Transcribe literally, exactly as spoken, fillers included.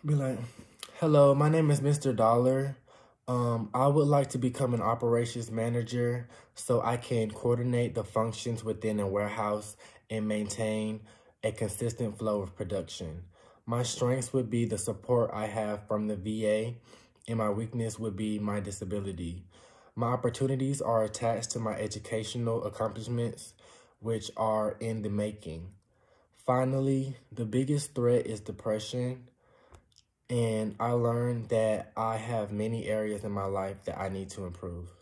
Be like, hello, my name is Mister Dollar. Um, I would like to become an operations manager so I can coordinate the functions within a warehouse and maintain a consistent flow of production. My strengths would be the support I have from the V A, and my weakness would be my disability. My opportunities are attached to my educational accomplishments, which are in the making. Finally, the biggest threat is depression. And I learned that I have many areas in my life that I need to improve.